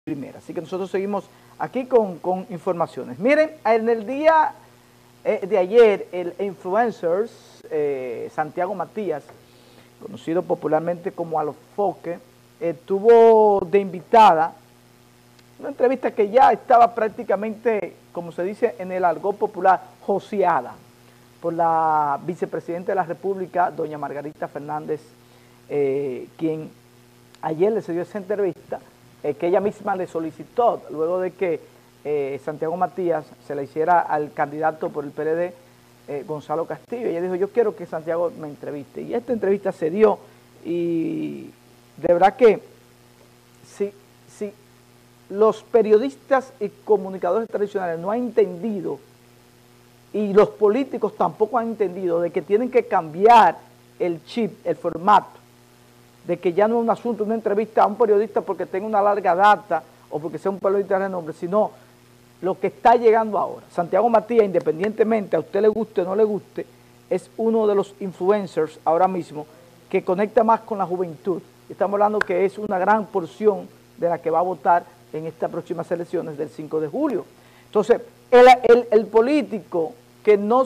primera. Así que nosotros seguimos aquí con informaciones. Miren, en el día de ayer, el influencer Santiago Matías, conocido popularmente como Alofoque, tuvo de invitada una entrevista que ya estaba prácticamente, como se dice en el argot popular, joseada por la vicepresidenta de la República, doña Margarita Fernández, quien ayer le dio esa entrevista, que ella misma le solicitó, luego de que Santiago Matías se le hiciera al candidato por el PLD, Gonzalo Castillo. Ella dijo, yo quiero que Santiago me entreviste. Y esta entrevista se dio, y de verdad que si los periodistas y comunicadores tradicionales no han entendido, y los políticos tampoco han entendido, de que tienen que cambiar el chip, el formato, de que ya no es un asunto, una entrevista a un periodista porque tenga una larga data o porque sea un periodista de renombre, sino lo que está llegando ahora. Santiago Matías, independientemente a usted le guste o no le guste, es uno de los influencers ahora mismo que conecta más con la juventud. Estamos hablando que es una gran porción de la que va a votar en estas próximas elecciones del 5 de julio. Entonces, el político que no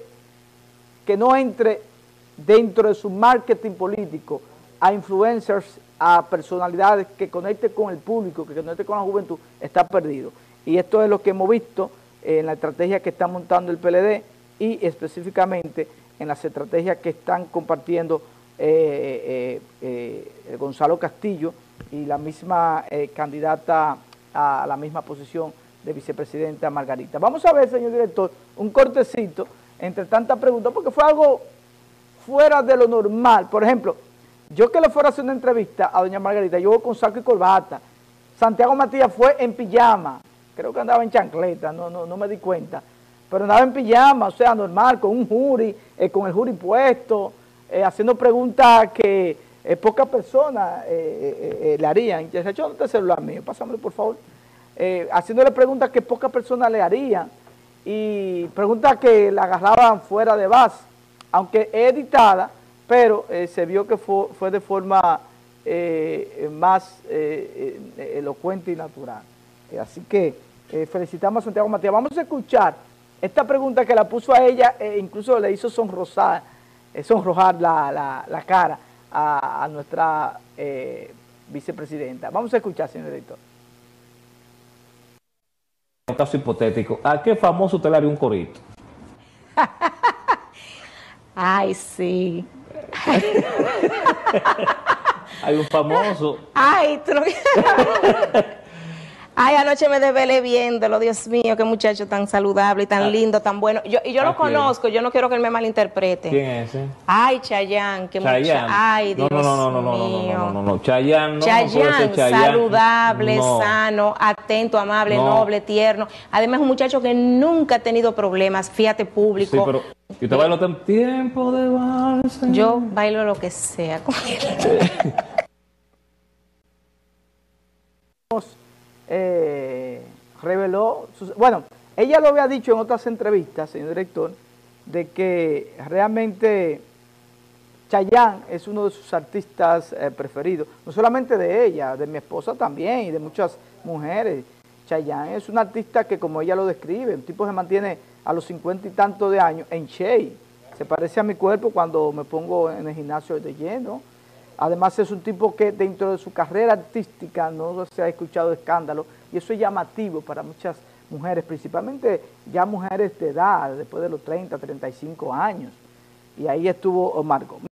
entre dentro de su marketing político a influencers, a personalidades que conecten con el público, que conecten con la juventud, está perdido. Y esto es lo que hemos visto en la estrategia que está montando el PLD y específicamente en las estrategias que están compartiendo Gonzalo Castillo y la misma candidata a la misma posición de vicepresidenta Margarita. Vamos a ver, señor director, un cortecito entre tantas preguntas, porque fue algo fuera de lo normal. Por ejemplo, yo que le fuera a hacer una entrevista a doña Margarita, yo voy con saco y corbata. Santiago Matías fue en pijama, creo que andaba en chancleta, no me di cuenta, pero andaba en pijama, o sea, normal, con un jury, con el jury puesto, haciendo preguntas que pocas personas le harían. ¿Dónde está el celular mío? Pásamelo, por favor. Haciéndole preguntas que pocas personas le harían y preguntas que la agarraban fuera de base, aunque editada, pero se vio que fue de forma más elocuente y natural. Así que felicitamos a Santiago Matías. Vamos a escuchar esta pregunta que la puso a ella, incluso le hizo sonrojar la cara a nuestra vicepresidenta. Vamos a escuchar, señor director. Un caso hipotético, ¿a qué famoso usted le haría un corito? Ay, sí. Hay un famoso. Ay, Ay, anoche me desvelé viéndolo, Dios mío, qué muchacho tan saludable y tan lindo, tan bueno. Yo lo conozco, yo no quiero que él me malinterprete. ¿Quién es ese? Ay, Chayanne, qué muchacho. Ay, Dios mío. No. Chayanne, Chayanne, saludable, sano, atento, amable, noble, tierno. Además, es un muchacho que nunca ha tenido problemas, fíjate, público. Sí, pero ¿y usted baila en tiempo de vals? Yo bailo lo que sea con él. Reveló, bueno, ella lo había dicho en otras entrevistas, señor director, de que realmente Chayanne es uno de sus artistas preferidos, no solamente de ella, de mi esposa también y de muchas mujeres. Chayanne es un artista que, como ella lo describe, un tipo que se mantiene a los 50 y tantos de años en shape, se parece a mi cuerpo cuando me pongo en el gimnasio de lleno. Además es un tipo que dentro de su carrera artística no se ha escuchado escándalo, y eso es llamativo para muchas mujeres, principalmente ya mujeres de edad, después de los 30, 35 años. Y ahí estuvo Marco.